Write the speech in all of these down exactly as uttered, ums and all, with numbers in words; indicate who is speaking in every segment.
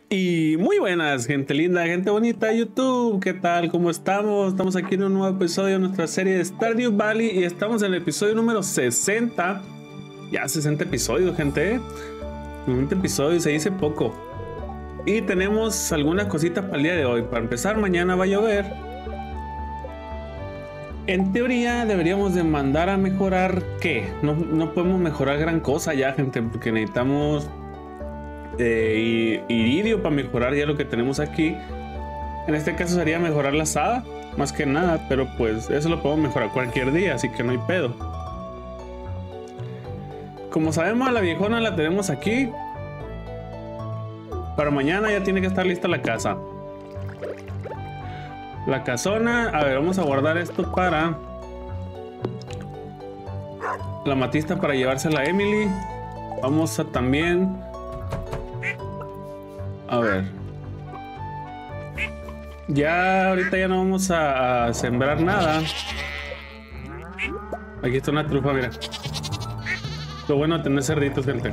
Speaker 1: Y muy buenas, gente linda, gente bonita de YouTube. ¿Qué tal? ¿Cómo estamos? Estamos aquí en un nuevo episodio de nuestra serie de Stardew Valley y estamos en el episodio número sesenta. Ya sesenta episodios, gente. sesenta episodios, se dice poco. Y tenemos algunas cositas para el día de hoy. Para empezar, mañana va a llover. En teoría deberíamos de mandar a mejorar ¿qué? No, no podemos mejorar gran cosa ya, gente, porque necesitamos eh, iridio para mejorar ya lo que tenemos aquí. En este caso sería mejorar la asada, más que nada, pero pues eso lo podemos mejorar cualquier día, así que no hay pedo. Como sabemos, a la viejona la tenemos aquí. Para mañana ya tiene que estar lista la casa. La casona, a ver, vamos a guardar esto para la matista para llevársela a Emily. Vamos a también, a ver, ya ahorita ya no vamos a, a sembrar nada. Aquí está una trufa, mira. Lo bueno de tener cerditos, gente.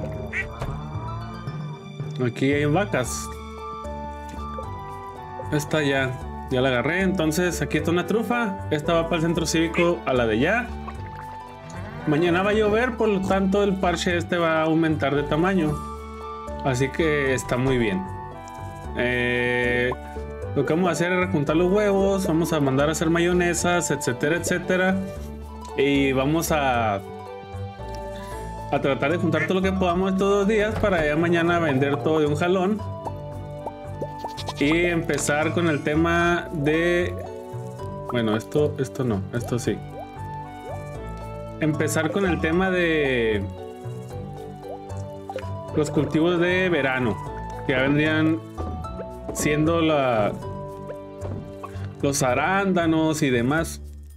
Speaker 1: Aquí hay vacas. Esta ya Ya la agarré, entonces aquí está una trufa. Esta va para el centro cívico a la de allá. Mañana va a llover, por lo tanto el parche este va a aumentar de tamaño. Así que está muy bien. eh, Lo que vamos a hacer es juntar los huevos. Vamos a mandar a hacer mayonesas, etcétera, etcétera. Y vamos a A tratar de juntar todo lo que podamos estos dos días para ya mañana vender todo de un jalón. Y empezar con el tema de... Bueno, esto, esto no, esto sí. Empezar con el tema de... los cultivos de verano. Que ya vendrían siendo la... los arándanos y demás.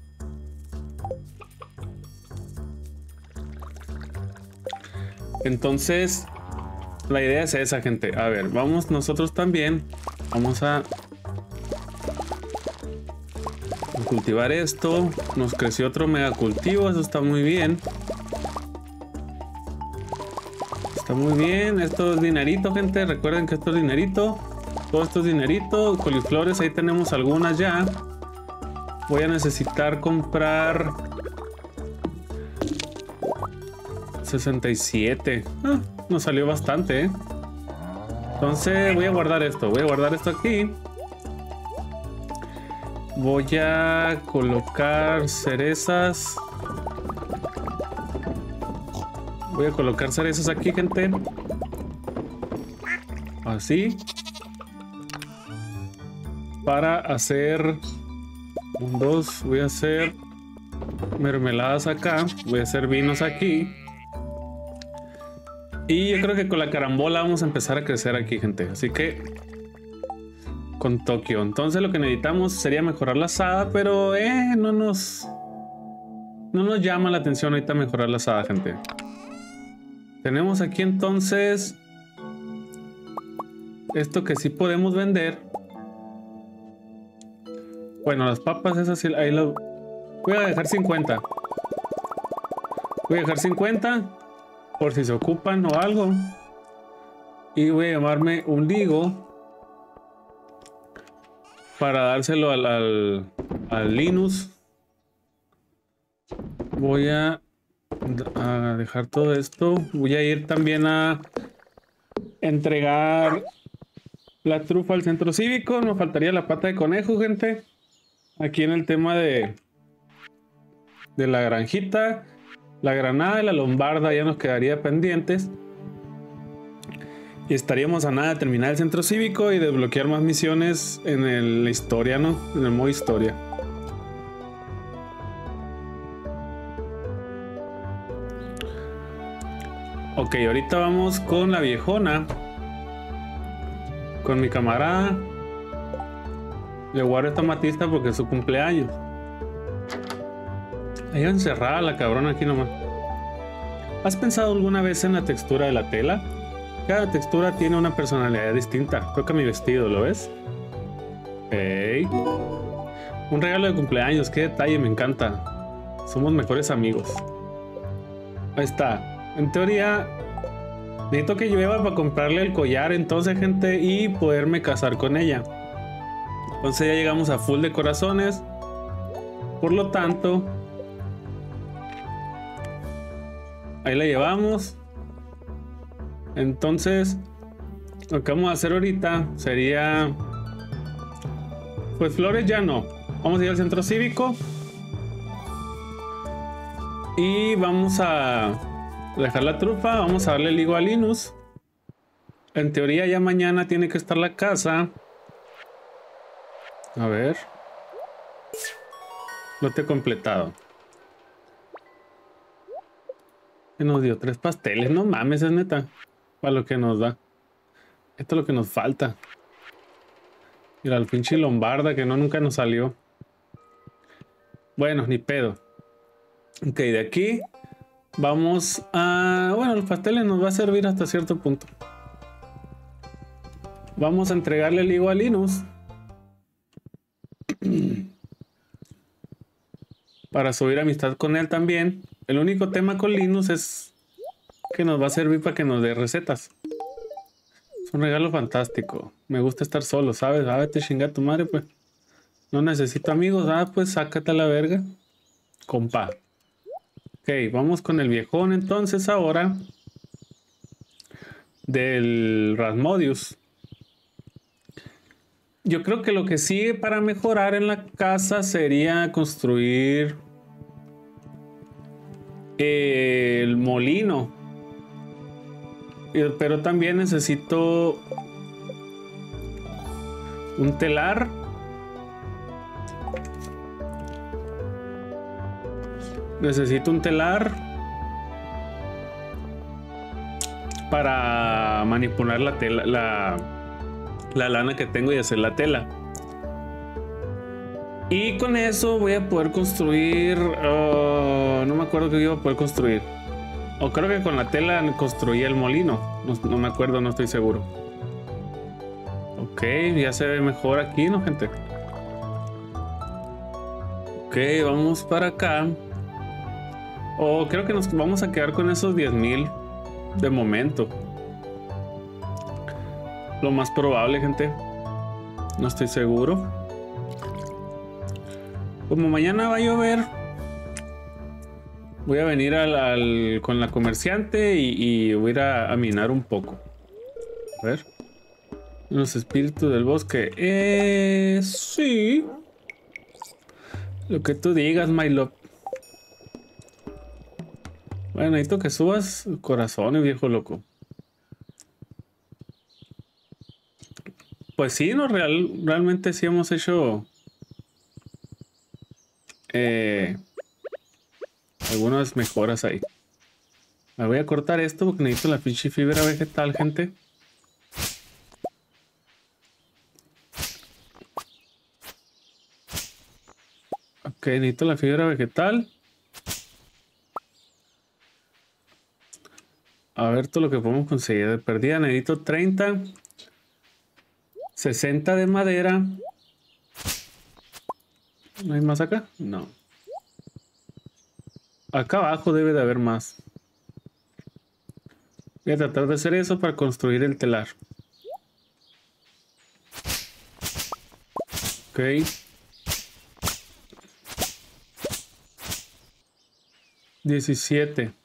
Speaker 1: Entonces... la idea es esa, gente. A ver, vamos nosotros también. Vamos a cultivar esto. Nos creció otro mega cultivo. Eso está muy bien. Está muy bien. Esto es dinerito, gente. Recuerden que esto es dinerito. Todo esto es dinerito. Coliflores, ahí tenemos algunas ya. Voy a necesitar comprar sesenta y siete. Ah, nos salió bastante, ¿eh? Entonces voy a guardar esto. Voy a guardar esto aquí. Voy a colocar cerezas. Voy a colocar cerezas aquí, gente. Así. Para hacer... un, dos. Voy a hacer mermeladas acá. Voy a hacer vinos aquí. Y yo creo que con la carambola vamos a empezar a crecer aquí, gente. Así que... con Tokio. Entonces lo que necesitamos sería mejorar la asada. Pero eh, no nos... no nos llama la atención ahorita mejorar la asada, gente. Tenemos aquí entonces... esto que sí podemos vender. Bueno, las papas esas sí... ahí lo... voy a dejar cincuenta. Voy a dejar cincuenta... por si se ocupan o algo. Y voy a llamarme un ligo para dárselo al, al, al Linus. Voy a, a dejar todo esto. Voy a ir también a entregar la trufa al centro cívico. Nos faltaría la pata de conejo, gente. Aquí en el tema de de la granjita. La granada y la lombarda ya nos quedaría pendientes. Y estaríamos a nada de terminar el centro cívico y desbloquear más misiones en el, la historia, ¿no? En el modo historia. Ok, ahorita vamos con la viejona. Con mi camarada. Le guardo esta matista porque es su cumpleaños. Ahí encerrada la cabrona aquí nomás. ¿Has pensado alguna vez en la textura de la tela? Cada textura tiene una personalidad distinta. Toca mi vestido, ¿lo ves? Hey. Un regalo de cumpleaños, qué detalle, me encanta. Somos mejores amigos. Ahí está. En teoría, Necesito que llueva para comprarle el collar entonces, gente, y poderme casar con ella. Entonces ya llegamos a full de corazones. Por lo tanto, ahí la llevamos. Entonces, lo que vamos a hacer ahorita sería... Pues flores ya no. Vamos a ir al centro cívico. Y vamos a dejar la trufa. Vamos a darle el higo a Linus. En teoría ya mañana tiene que estar la casa. A ver. Lote completado. Que nos dio tres pasteles. No mames, es neta. Para lo que nos da. Esto es lo que nos falta. Mira, el pinche lombarda que no nunca nos salió. Bueno, ni pedo. Ok, de aquí vamos a... Bueno, los pasteles nos va a servir hasta cierto punto. Vamos a entregarle el higo a Linus. Para subir amistad con él también. El único tema con Linus es que nos va a servir para que nos dé recetas. Es un regalo fantástico. Me gusta estar solo, ¿sabes? Ah, vete chinga tu madre, pues. No necesito amigos. Ah, pues sácate a la verga. Compa. Ok, vamos con el viejón entonces ahora. Del Rasmodius. Yo creo que lo que sigue para mejorar en la casa sería construir el molino. Pero también necesito un telar. Necesito un telar para manipular la tela, la, la lana que tengo y hacer la tela. Y con eso voy a poder construir... Uh, no me acuerdo qué iba a poder construir. O creo que con la tela construía el molino. No, no me acuerdo, no estoy seguro. Ok, ya se ve mejor aquí, ¿no, gente? Ok, vamos para acá. O oh, creo que nos vamos a quedar con esos diez mil de momento. Lo más probable, gente. No estoy seguro. Como mañana va a llover, voy a venir al, al, con la comerciante y, y voy a ir a, a minar un poco. A ver. Los espíritus del bosque. Eh, sí. Lo que tú digas, my love. Bueno, necesito que subas corazones, viejo loco. Pues sí, no, real, realmente sí hemos hecho... Eh... algunas mejoras ahí. Me voy a cortar esto porque necesito la pinche fibra vegetal, gente. Ok, necesito la fibra vegetal. A ver todo lo que podemos conseguir. De perdida necesito treinta. sesenta de madera. ¿No hay más acá? No. Acá abajo debe de haber más. Voy a tratar de hacer eso para construir el telar. Ok. diecisiete.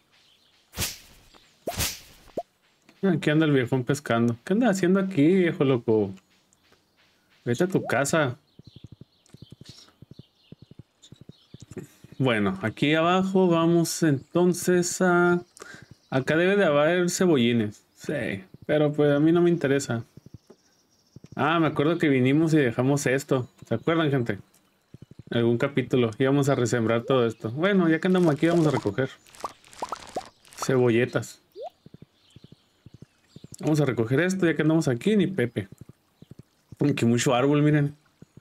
Speaker 1: Aquí anda el viejón pescando. ¿Qué anda haciendo aquí, viejo loco? Vete a tu casa. Bueno, aquí abajo vamos entonces a... Acá debe de haber cebollines. Sí, pero pues a mí no me interesa. Ah, me acuerdo que vinimos y dejamos esto. ¿Se acuerdan, gente? Algún capítulo. Íbamos a resembrar todo esto. Bueno, ya que andamos aquí vamos a recoger cebolletas. Vamos a recoger esto ya que andamos aquí, ni Pepe. Aquí mucho árbol, miren.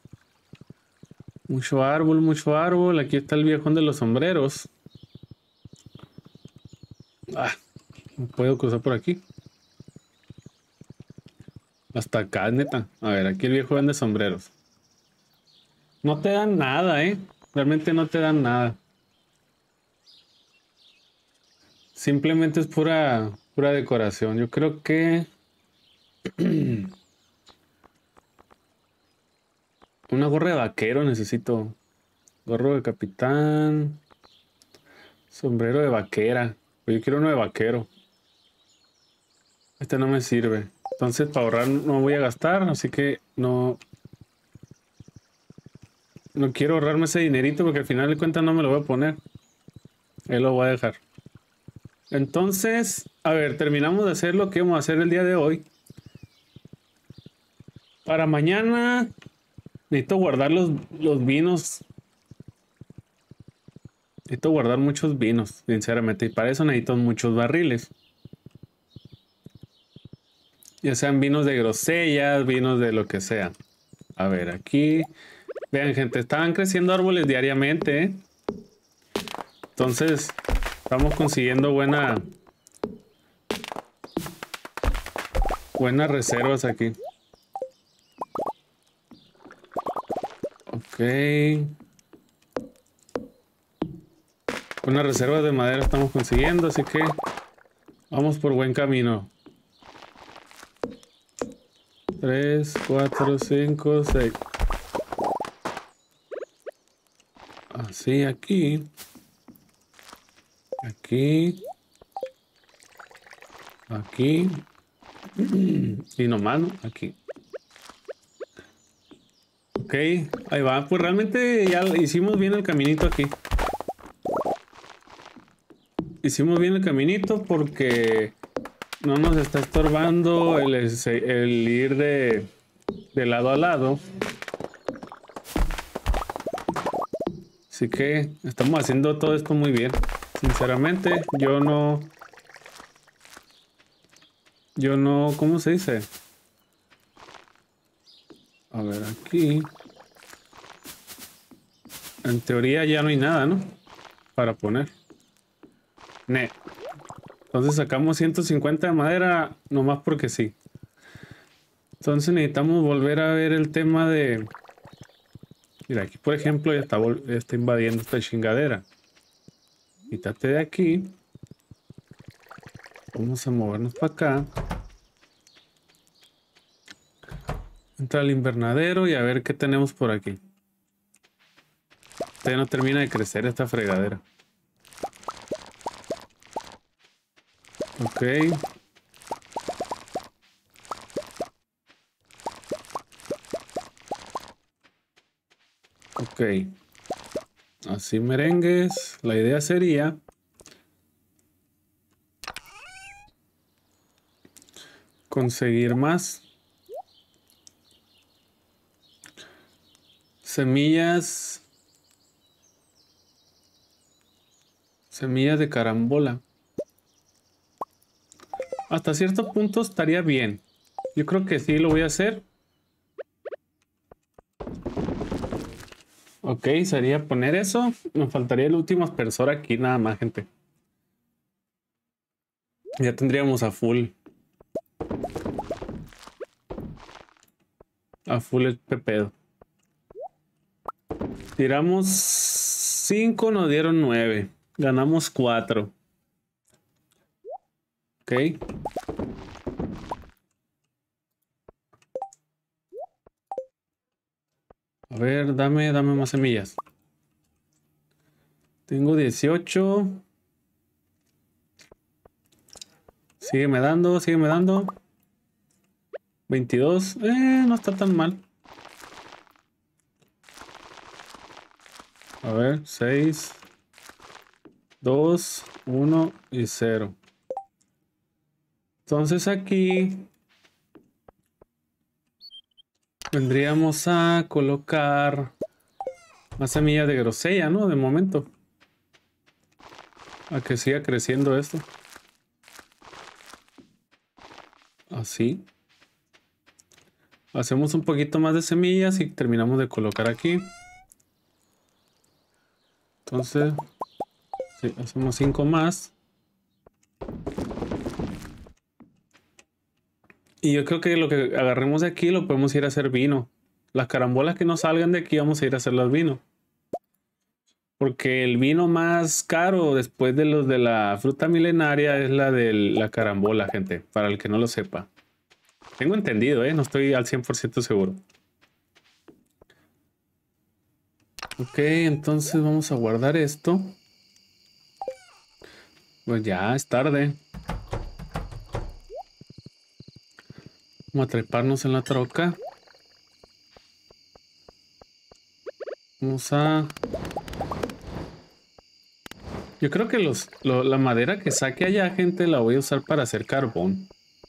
Speaker 1: Mucho árbol, mucho árbol. Aquí está el viejón de los sombreros. Ah, no puedo cruzar por aquí. Hasta acá, neta. A ver, aquí el viejo vende sombreros. No te dan nada, ¿eh? Realmente no te dan nada. Simplemente es pura, Pura decoración. Yo creo que... una gorra de vaquero necesito. Gorro de capitán. Sombrero de vaquera. Pues yo quiero uno de vaquero. Este no me sirve. Entonces para ahorrar no voy a gastar. Así que no... No quiero ahorrarme ese dinerito porque al final de cuentas no me lo voy a poner. Ahí lo voy a dejar. Entonces, a ver, terminamos de hacer lo que vamos a hacer el día de hoy. Para mañana necesito guardar los, los vinos. Necesito guardar muchos vinos, sinceramente. Y para eso necesito muchos barriles. Ya sean vinos de grosellas, vinos de lo que sea. A ver, aquí... Vean, gente, estaban creciendo árboles diariamente, ¿eh? Entonces, estamos consiguiendo buena... Buenas reservas aquí. Ok. Unas reservas de madera estamos consiguiendo, así que vamos por buen camino. tres, cuatro, cinco, seis. Así, aquí. Aquí. Aquí. Y nomás, ¿no? Aquí. Ok, ahí va. Pues realmente ya hicimos bien el caminito aquí. Hicimos bien el caminito porque no nos está estorbando el, el ir de, de lado a lado. Así que estamos haciendo todo esto muy bien. Sinceramente, yo no... Yo no... ¿Cómo se dice? A ver, aquí... En teoría ya no hay nada, ¿no? Para poner. Ne. Entonces sacamos ciento cincuenta de madera nomás porque sí. Entonces necesitamos volver a ver el tema de... Mira, aquí por ejemplo ya está, ya está invadiendo esta chingadera. Quítate de aquí. Vamos a movernos para acá. Entra al invernadero y a ver qué tenemos por aquí. Todavía no termina de crecer esta fregadera. Ok. Ok. Así merengues. La idea sería... conseguir más semillas. Semillas de carambola. Hasta cierto punto estaría bien. Yo creo que sí lo voy a hacer. Ok, sería poner eso. Nos faltaría el último aspersor aquí, nada más, gente. Ya tendríamos a full. A full el pepedo. Tiramos cinco, nos dieron nueve. Ganamos cuatro. Ok. A ver, dame, dame más semillas. Tengo dieciocho. Sígueme dando, sígueme dando. veintidós. Eh, no está tan mal. A ver, seis, dos, uno y cero. Entonces aquí vendríamos a colocar más semillas de grosella, ¿no? De momento. A que siga creciendo esto. Así. Hacemos un poquito más de semillas y terminamos de colocar aquí. Entonces, sí, hacemos cinco más. Y yo creo que lo que agarremos de aquí lo podemos ir a hacer vino. Las carambolas que no salgan de aquí vamos a ir a hacerlas vino. Porque el vino más caro después de los de la fruta milenaria es la de la carambola, gente. Para el que no lo sepa. Tengo entendido, ¿eh? No estoy al cien por ciento seguro. Ok, entonces vamos a guardar esto. Pues ya es tarde. Vamos a treparnos en la troca. Vamos a... Yo creo que los, lo, la madera que saque allá, gente, la voy a usar para hacer carbón.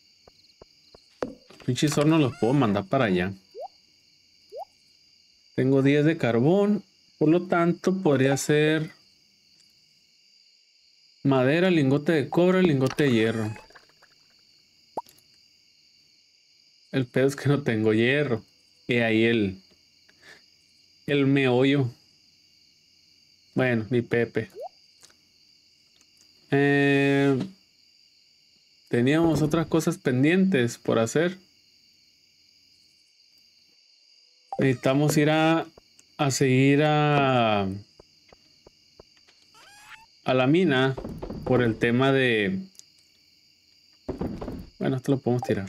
Speaker 1: Pinches hornos los puedo mandar para allá. Tengo diez de carbón. Por lo tanto, podría ser... madera, lingote de cobre, lingote de hierro. El pedo es que no tengo hierro. Y ahí el... el meollo. Bueno, ni Pepe. Eh, teníamos otras cosas pendientes por hacer. Necesitamos ir a, a seguir a, a la mina por el tema de... Bueno, esto lo podemos tirar.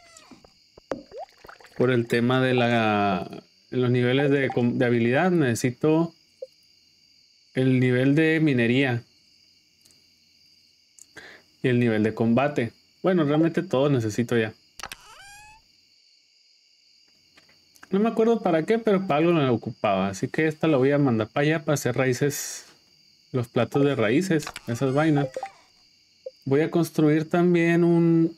Speaker 1: Por el tema de la... En los niveles de, de habilidad necesito el nivel de minería. Y el nivel de combate. Bueno, realmente todo necesito ya. No me acuerdo para qué, pero para algo no la ocupaba. Así que esta la voy a mandar para allá para hacer raíces. Los platos de raíces. Esas vainas. Voy a construir también un...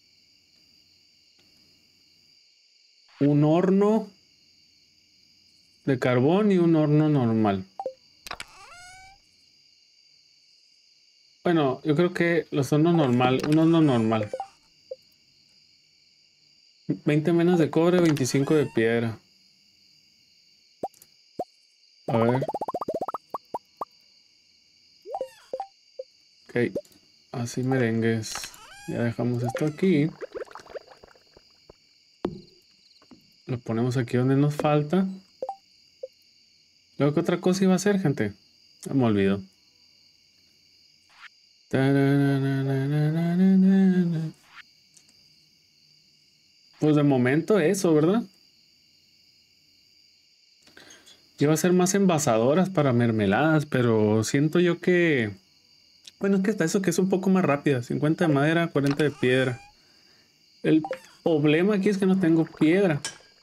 Speaker 1: Un horno de carbón y un horno normal. Bueno, yo creo que los hornos normal, un horno normal. veinte menos de cobre, veinticinco de piedra. A ver. Ok. Así merengues. Ya dejamos esto aquí. Lo ponemos aquí donde nos falta. Luego, ¿qué otra cosa iba a hacer, gente? Me olvidó. Pues de momento eso, ¿verdad? Iba a ser más envasadoras para mermeladas, pero siento yo que... Bueno, es que hasta eso que es un poco más rápida. cincuenta de madera, cuarenta de piedra. El problema aquí es que no tengo piedra.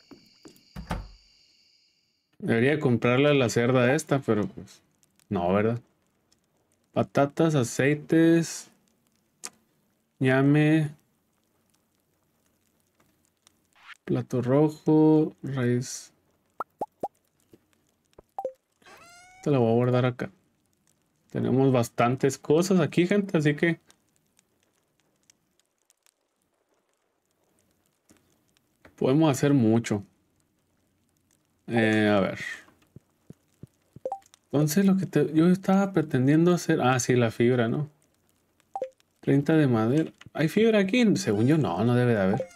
Speaker 1: Debería comprarle a la cerda esta, pero pues... No, ¿verdad? Patatas, aceites... Ñame... Plato rojo, raíz. Te la voy a guardar acá. Tenemos bastantes cosas aquí, gente, así que... podemos hacer mucho. Eh, a ver. Entonces lo que te, yo estaba pretendiendo hacer... Ah, sí, la fibra, ¿no? treinta de madera. ¿Hay fibra aquí? Según yo, no, no debe de haber.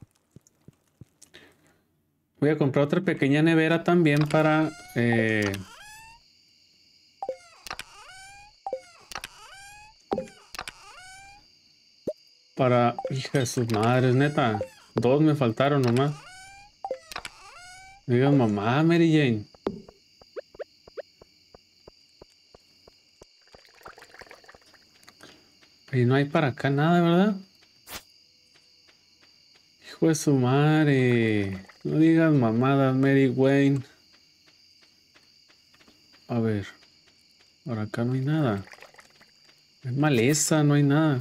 Speaker 1: Voy a comprar otra pequeña nevera también para... Eh, para... Hija de sus madres, neta. Dos me faltaron nomás. Digan, mamá, Mary Jane. Y no hay para acá nada, ¿verdad? Hijo de su madre. No digas mamadas, Mary Wayne. A ver. Por acá no hay nada. Es maleza, no hay nada.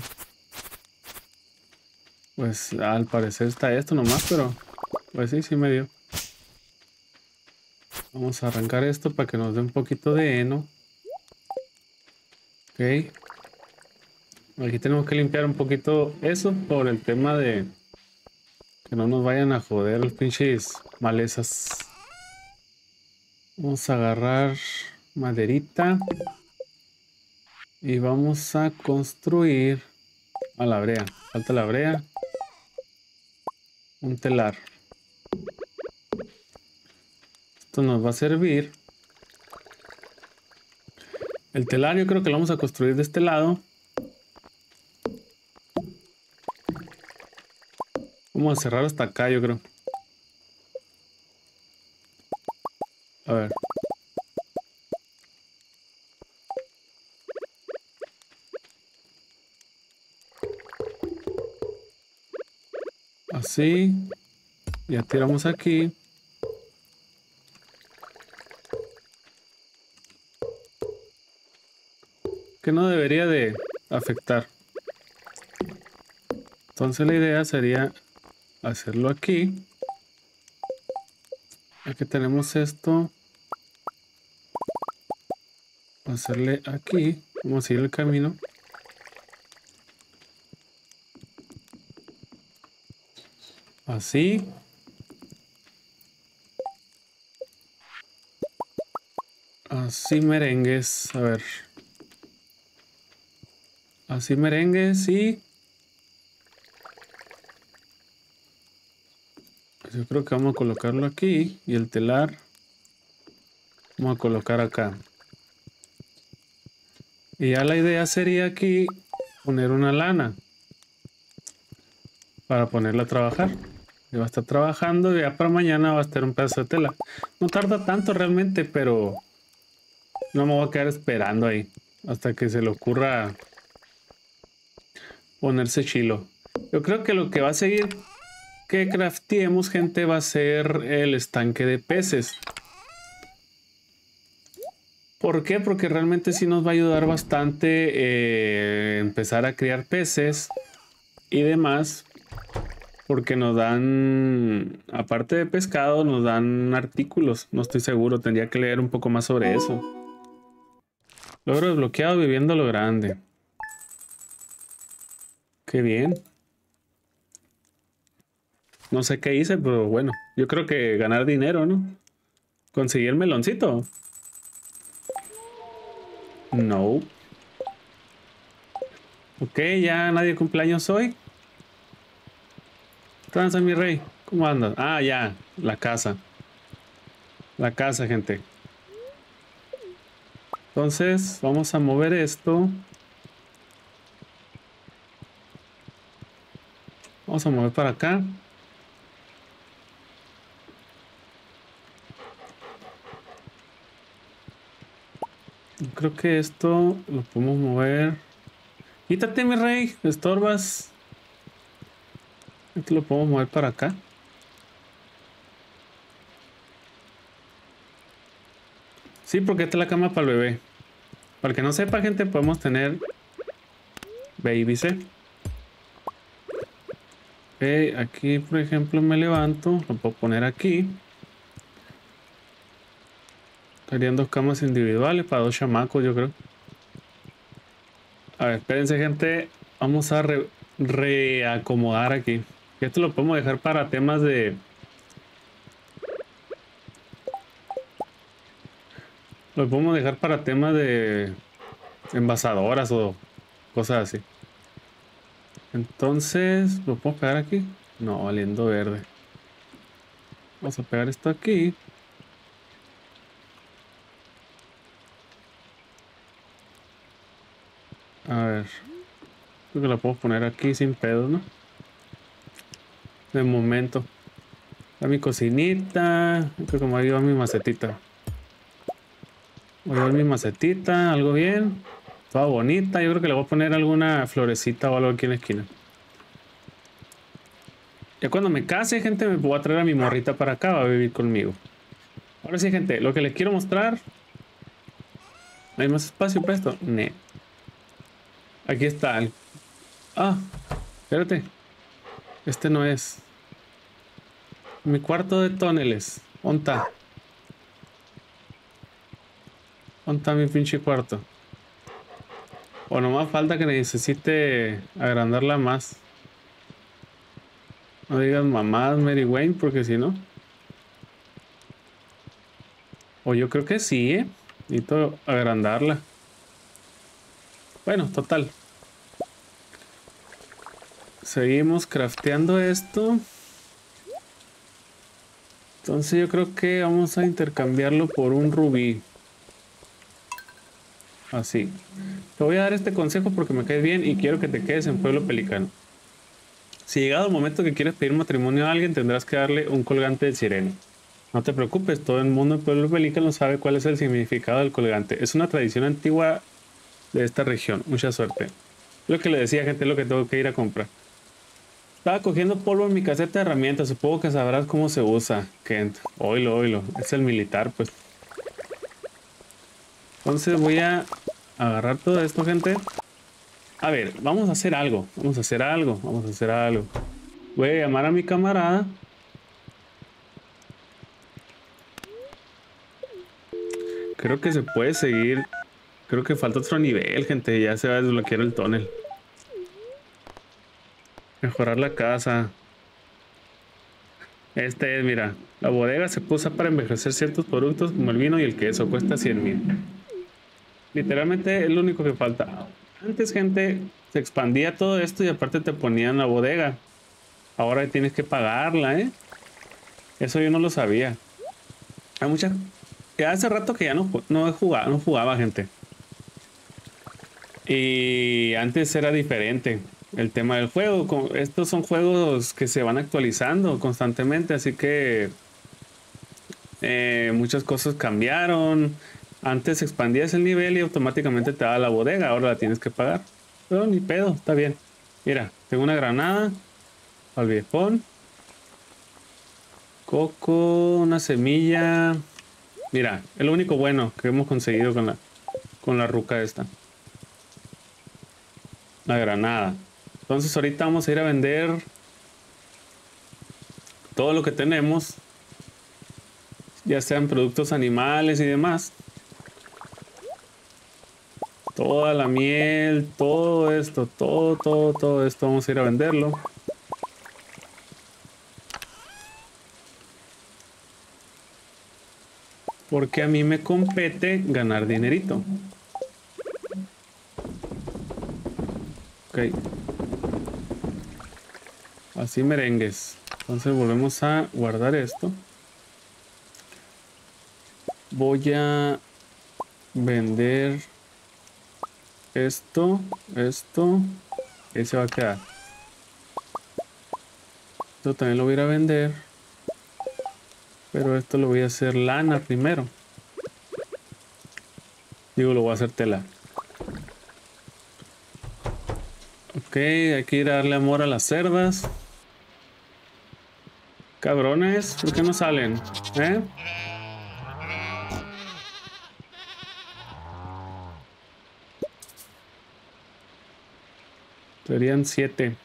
Speaker 1: Pues al parecer está esto nomás, pero... Pues sí, sí me dio. Vamos a arrancar esto para que nos dé un poquito de heno. Ok. Aquí tenemos que limpiar un poquito eso por el tema de... que no nos vayan a joder los pinches malezas. Vamos a agarrar maderita. Y vamos a construir a la brea. Falta la brea. Un telar. Esto nos va a servir El telar yo creo que lo vamos a construir de este lado. Vamos a cerrar hasta acá, yo creo. A ver. Así. Ya tiramos aquí. Que no debería de afectar. Entonces la idea sería hacerlo aquí. Aquí tenemos esto. Hacerle aquí. Vamos a seguir el camino. Así. Así merengues. A ver. Así merengues y... yo creo que vamos a colocarlo aquí. Y el telar vamos a colocar acá. Y ya la idea sería aquí poner una lana. Para ponerla a trabajar. Y va a estar trabajando y ya para mañana va a estar un pedazo de tela. No tarda tanto realmente, pero no me voy a quedar esperando ahí. Hasta que se le ocurra ponerse chilo. Yo creo que lo que va a seguir que crafteemos, gente, va a ser el estanque de peces. ¿Por qué? Porque realmente sí nos va a ayudar bastante eh, empezar a criar peces y demás. Porque nos dan, aparte de pescado, nos dan artículos. No estoy seguro, tendría que leer un poco más sobre eso. Logro desbloqueado viviendo a lo grande. Qué bien. No sé qué hice, pero bueno. Yo creo que ganar dinero, ¿no? Conseguí el meloncito. No. Ok, ya nadie cumpleaños hoy. Tranza, mi rey. ¿Cómo andas? Ah, ya. La casa. La casa, gente. Entonces, vamos a mover esto. Vamos a mover para acá. Creo que esto lo podemos mover. Quítate, mi rey. Estorbas. Esto lo podemos mover para acá. Sí, porque esta es la cama para el bebé. Para el que no sepa, gente, podemos tener babies, ¿eh? Ok, aquí, por ejemplo, me levanto. Lo puedo poner aquí. Serían dos camas individuales para dos chamacos, yo creo. A ver, espérense, gente. Vamos a re reacomodar aquí. Esto lo podemos dejar para temas de... Lo podemos dejar para temas de envasadoras o cosas así. Entonces, ¿lo puedo pegar aquí? No, valiendo verde. Vamos a pegar esto aquí. A ver. Creo que la puedo poner aquí sin pedo, ¿no? De momento. A mi cocinita. Creo que me voy a llevar mi macetita. Voy a llevar mi macetita, algo bien. Toda bonita. Yo creo que le voy a poner alguna florecita o algo aquí en la esquina. Ya cuando me case, gente, me voy a traer a mi morrita para acá. Va a vivir conmigo. Ahora sí, gente, lo que les quiero mostrar. ¿Hay más espacio para esto? No. Aquí está. El... Ah, espérate. Este no es. Mi cuarto de túneles. ¿Dónde está? ¿Dónde está mi pinche cuarto? O nomás falta que necesite agrandarla más. No digas mamadas, Mary Wayne, porque si no. O yo creo que sí, ¿eh? Necesito agrandarla. Bueno, total. Seguimos crafteando esto. Entonces yo creo que vamos a intercambiarlo por un rubí. Así. Te voy a dar este consejo porque me caes bien y quiero que te quedes en Pueblo Pelicano. Si llegado el momento que quieres pedir matrimonio a alguien, tendrás que darle un colgante de sireno. No te preocupes, todo el mundo en Pueblo Pelicano sabe cuál es el significado del colgante. Es una tradición antigua de esta región. Mucha suerte. Lo que le decía, gente, es lo que tengo que ir a comprar. Estaba cogiendo polvo en mi caseta de herramientas. Supongo que sabrás cómo se usa, Kent. Oilo, oilo. Es el militar, pues. Entonces voy a agarrar todo esto, gente. A ver, vamos a hacer algo. Vamos a hacer algo. Vamos a hacer algo. Voy a llamar a mi camarada. Creo que se puede seguir. Creo que falta otro nivel, gente. Ya se va a desbloquear el túnel. Mejorar la casa. Este es, mira. La bodega se puso para envejecer ciertos productos como el vino y el queso. Cuesta cien mil. Literalmente es lo único que falta. Antes, gente, se expandía todo esto y aparte te ponían la bodega. Ahora tienes que pagarla, ¿eh? Eso yo no lo sabía. Hay mucha... Ya hace rato que ya no, no jugaba, no jugaba, gente. Y antes era diferente el tema del juego. Estos son juegos que se van actualizando constantemente, así que eh, muchas cosas cambiaron. Antes expandías el nivel y automáticamente te daba la bodega, ahora la tienes que pagar. Pero ni pedo, está bien. Mira, tengo una granada al viejón. Coco, una semilla. Mira, es lo único bueno que hemos conseguido con la, con la ruca esta. La granada. Entonces ahorita vamos a ir a vender todo lo que tenemos. Ya sean productos animales y demás. Toda la miel, todo esto, todo, todo, todo esto vamos a ir a venderlo. Porque a mí me compete ganar dinerito. Ok. Así merengues. Entonces volvemos a guardar esto. Voy a vender esto, esto. Y se va a quedar. Esto también lo voy a ir a vender. Pero esto lo voy a hacer lana primero. Digo, lo voy a hacer tela. Ok, hay que ir a darle amor a las cerdas. Cabrones, ¿por qué no salen? ¿Eh? Serían siete.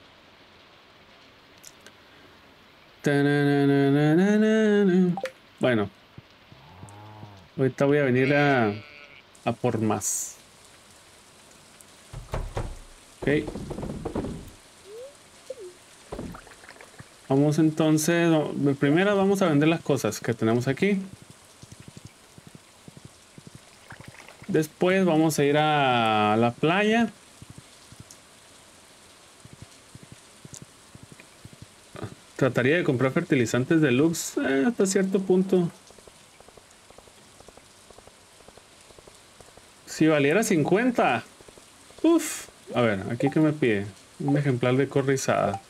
Speaker 1: Bueno. Ahorita voy a venir a, a por más. Ok. Vamos entonces, primero vamos a vender las cosas que tenemos aquí. Después vamos a ir a la playa. Trataría de comprar fertilizantes deluxe eh, hasta cierto punto. Si valiera cincuenta. Uf. A ver, aquí que me pide. Un ejemplar de corrizada.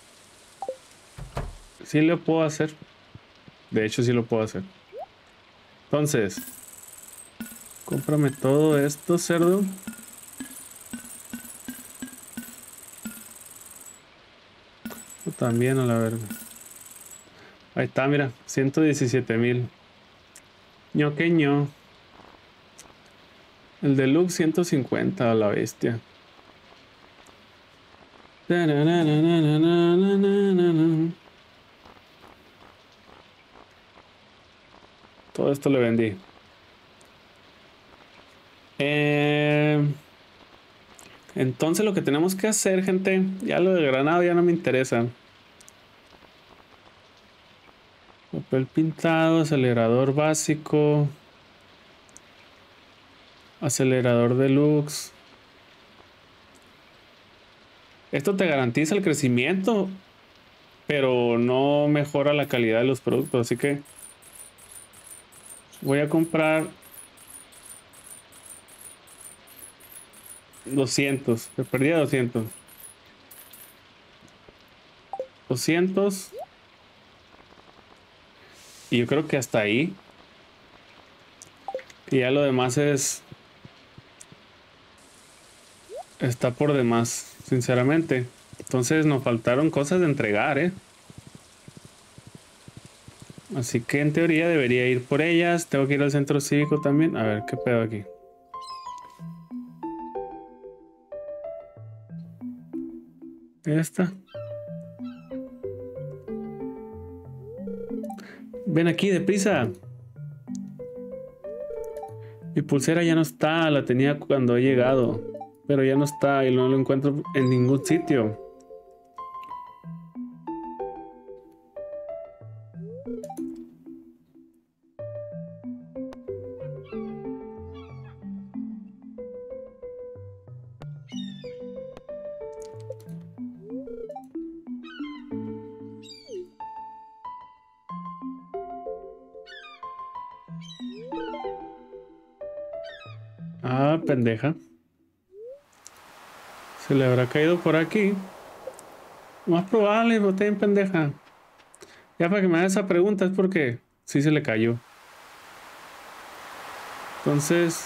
Speaker 1: Sí lo puedo hacer. De hecho, sí lo puedo hacer. Entonces, cómprame todo esto, cerdo. También a la verga. Ahí está, mira. ciento diecisiete mil. Ñoqueño. El deluxe ciento cincuenta a la bestia. Todo esto le vendí. Eh, entonces lo que tenemos que hacer, gente, ya lo de granado ya no me interesa. Papel pintado, acelerador básico, acelerador deluxe. Esto te garantiza el crecimiento, pero no mejora la calidad de los productos, así que voy a comprar doscientos. Me perdí a doscientos. doscientos. Y yo creo que hasta ahí. Y ya lo demás es... Está por demás, sinceramente. Entonces nos faltaron cosas de entregar, ¿eh? Así que en teoría debería ir por ellas. Tengo que ir al centro cívico también. A ver, ¿qué pedo aquí? Esta. Ven aquí, deprisa. Mi pulsera ya no está. La tenía cuando he llegado. Pero ya no está y no lo encuentro en ningún sitio. Ah, pendeja. Se le habrá caído por aquí. Más probable, boté en pendeja. Ya para que me haga esa pregunta es porque sí se le cayó. Entonces,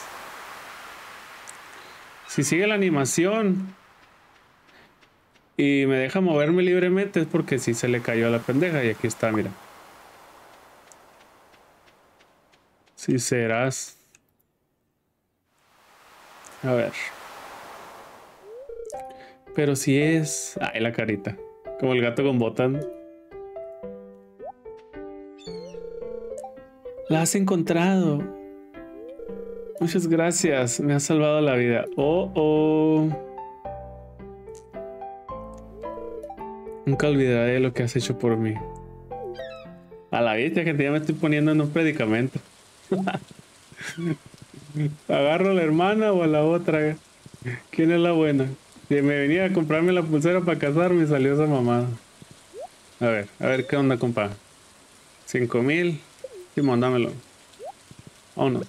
Speaker 1: si sigue la animación y me deja moverme libremente es porque sí se le cayó a la pendeja. Y aquí está, mira. Si serás. A ver. Pero si es... Ay, la carita. Como el gato con botas. La has encontrado. Muchas gracias. Me has salvado la vida. Oh, oh. Nunca olvidaré lo que has hecho por mí. A la bestia, que ya me estoy poniendo en un predicamento. ¿Agarro a la hermana o a la otra? ¿Quién es la buena? Si me venía a comprarme la pulsera para casarme, salió esa mamada. A ver, a ver qué onda, compa. Cinco mil. Simón, dámelo. Vámonos.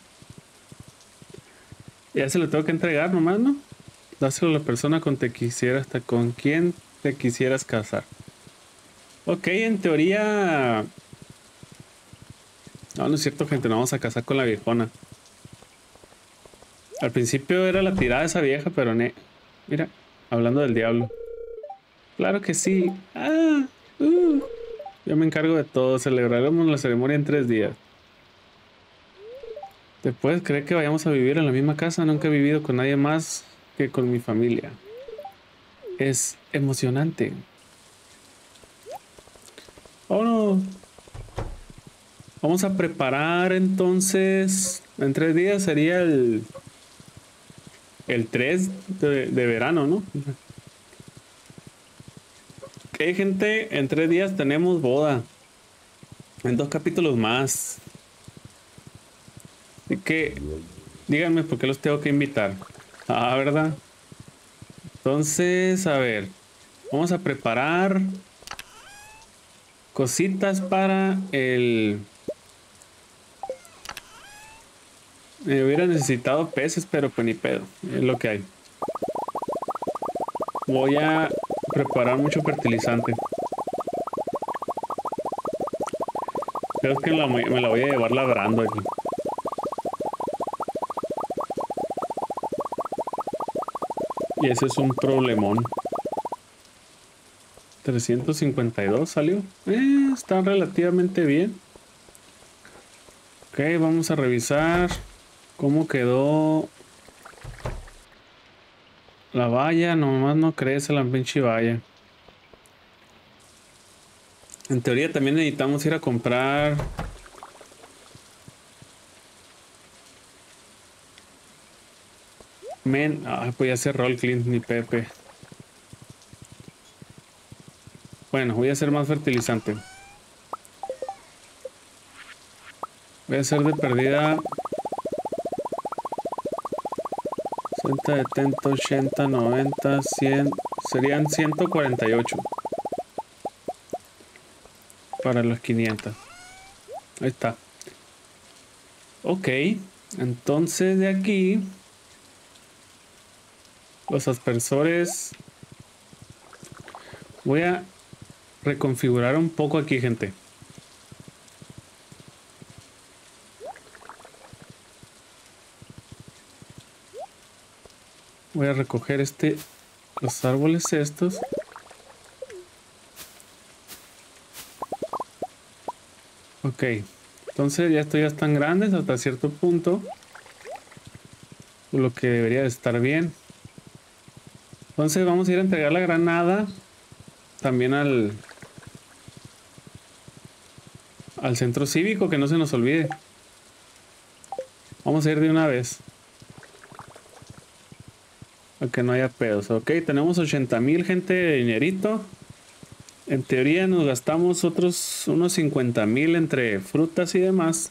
Speaker 1: Ya se lo tengo que entregar nomás, ¿no? Dáselo a la persona con te quisiera, hasta con quien te quisieras casar. Ok, en teoría... No, no es cierto, gente. No vamos a casar con la viejona. Al principio era la tirada de esa vieja, pero ne... Mira, hablando del diablo. Claro que sí. Ah, uh. Yo me encargo de todo. Celebraremos la ceremonia en tres días. ¿Te puedes creer que vayamos a vivir en la misma casa? Nunca he vivido con nadie más que con mi familia. Es emocionante. Oh, no. Vamos a preparar entonces... En tres días sería el... El tres de, de verano, ¿no? Ok, gente. En tres días tenemos boda. En dos capítulos más. Así que... Díganme por qué los tengo que invitar. Ah, ¿verdad? Entonces, a ver. Vamos a preparar... Cositas para el... Me hubiera necesitado peces, pero pues ni pedo. Es lo que hay. Voy a preparar mucho fertilizante. Creo que la, me la voy a llevar labrando aquí. Y ese es un problemón. trescientos cincuenta y dos salió. Eh, está relativamente bien. Ok, vamos a revisar cómo quedó la valla. Nomás no crece la pinche valla. En teoría también necesitamos ir a comprar... Men... Ah, voy a hacer roll clean, mi Pepe. Bueno, voy a hacer más fertilizante. Voy a hacer de perdida... sesenta, setenta, ochenta, noventa, cien... Serían ciento cuarenta y ocho. Para los quinientos. Ahí está. Ok. Entonces de aquí... Los aspersores. Voy a reconfigurar un poco aquí, gente. Voy a recoger este, los árboles estos. Ok, entonces ya estos ya están grandes hasta cierto punto, lo que debería de estar bien. Entonces vamos a ir a entregar la granada también al al centro cívico, que no se nos olvide. Vamos a ir de una vez, a que no haya pedos. Ok, tenemos ochenta mil, gente, de dinerito. En teoría nos gastamos otros unos cincuenta mil entre frutas y demás.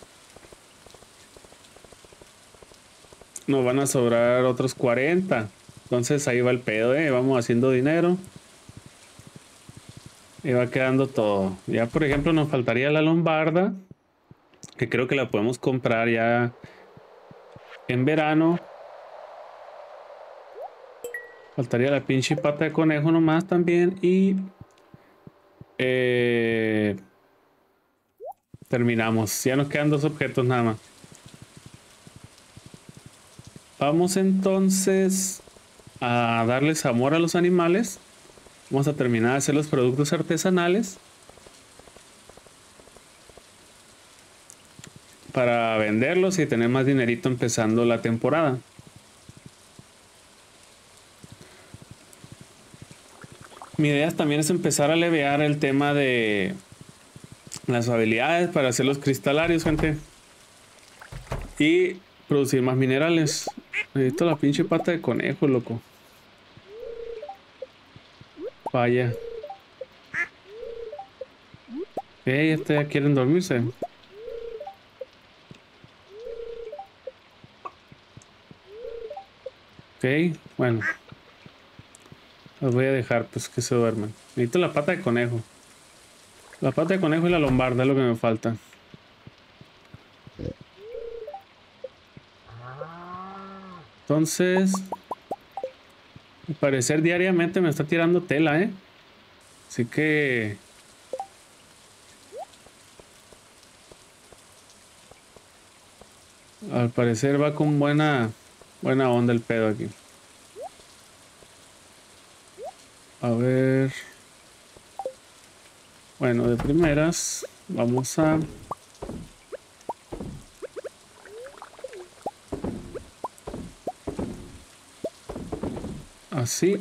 Speaker 1: Nos van a sobrar otros cuarenta. Entonces ahí va el pedo, eh. Vamos haciendo dinero. Y va quedando todo. Ya, por ejemplo, nos faltaría la lombarda, que creo que la podemos comprar ya en verano. Faltaría la pinche pata de conejo nomás también. Y eh, terminamos. Ya nos quedan dos objetos nada más. Vamos entonces a darles amor a los animales. Vamos a terminar de hacer los productos artesanales para venderlos y tener más dinerito empezando la temporada. Mi idea también es empezar a levear el tema de las habilidades para hacer los cristalares, gente. Y producir más minerales. Necesito la pinche pata de conejo, loco. Vaya. Ey, este ya quieren dormirse. Ok, bueno. Los voy a dejar, pues, que se duerman. Necesito la pata de conejo. La pata de conejo y la lombarda es lo que me falta. Entonces, al parecer diariamente me está tirando tela, ¿eh? Así que... al parecer va con buena, buena onda el pedo aquí. A ver... Bueno, de primeras, vamos a... así.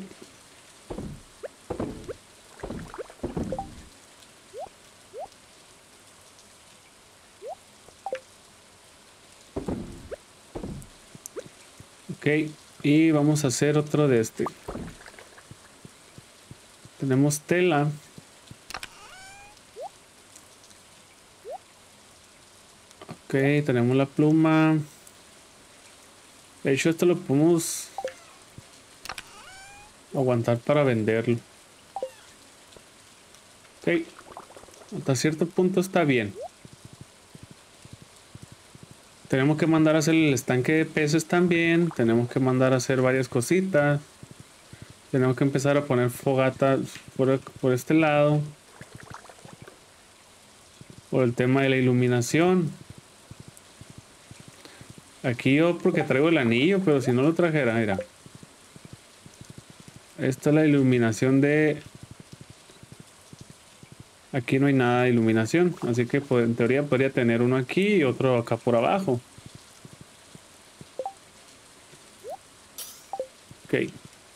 Speaker 1: Ok, y vamos a hacer otro de este. Tenemos tela. Ok, tenemos la pluma. De hecho, esto lo podemos aguantar para venderlo. Ok, hasta cierto punto está bien. Tenemos que mandar a hacer el estanque de peces también. Tenemos que mandar a hacer varias cositas. Tenemos que empezar a poner fogatas por, por este lado. Por el tema de la iluminación. Aquí yo porque traigo el anillo, pero si no lo trajera, mira. Esta es la iluminación de... Aquí no hay nada de iluminación, así que pues, en teoría podría tener uno aquí y otro acá por abajo. Ok.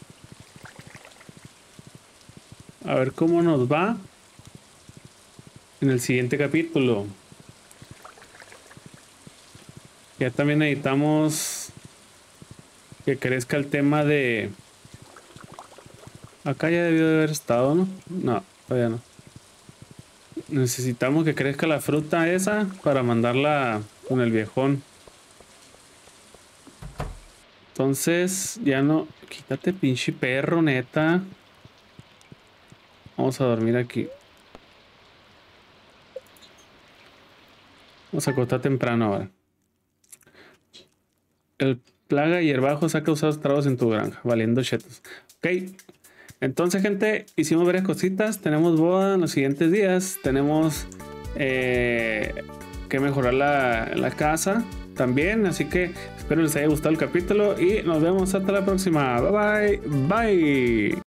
Speaker 1: A ver cómo nos va en el siguiente capítulo. Ya también necesitamos que crezca el tema de... Acá ya debió de haber estado, ¿no? No, todavía no. Necesitamos que crezca la fruta esa para mandarla con el viejón. Entonces, ya no... Quítate, pinche perro, neta. Vamos a dormir aquí. Vamos a acostar temprano ahora. El plaga y hierbajos ha causado estragos en tu granja, valiendo chetos. Ok. Entonces, gente, hicimos varias cositas. Tenemos boda en los siguientes días. Tenemos eh, que mejorar la, la casa también. Así que espero les haya gustado el capítulo y nos vemos hasta la próxima. Bye bye. Bye.